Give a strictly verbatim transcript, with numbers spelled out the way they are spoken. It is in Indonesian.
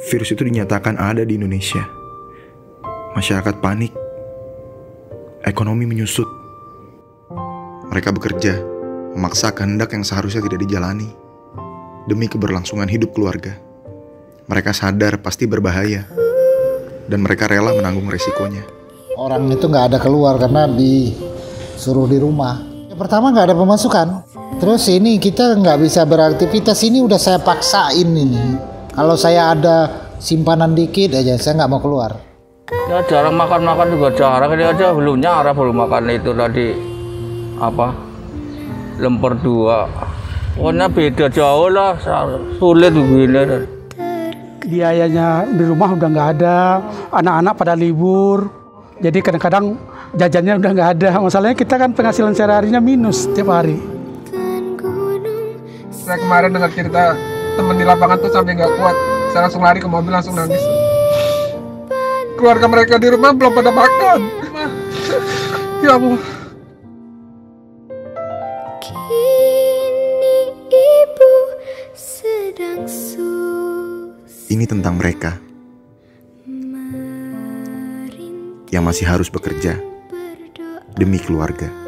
virus itu dinyatakan ada di Indonesia. Masyarakat panik, ekonomi menyusut. Mereka bekerja, memaksa kehendak yang seharusnya tidak dijalani demi keberlangsungan hidup keluarga. Mereka sadar pasti berbahaya, dan mereka rela menanggung resikonya. Orang itu nggak ada keluar karena disuruh di rumah. Yang pertama nggak ada pemasukan. Terus ini kita nggak bisa beraktivitas, ini udah saya paksain ini. Kalau saya ada simpanan dikit aja, saya nggak mau keluar. Ya jarang makan-makan juga jarang. Ini aja belum nyara, belum makan itu tadi apa lemper dua. Pokoknya beda jauh lah, sulit begini. Biayanya di rumah udah nggak ada, anak-anak pada libur, jadi kadang-kadang jajannya udah nggak ada. Masalahnya kita kan penghasilan sehari-harinya minus setiap hari. Saya kemarin dengar cerita teman di lapangan tuh sampai nggak kuat, saya langsung lari ke mobil, langsung nangis. Keluarga mereka di rumah belum pada makan. Ya Allah. Ini tentang mereka yang masih harus bekerja demi keluarga.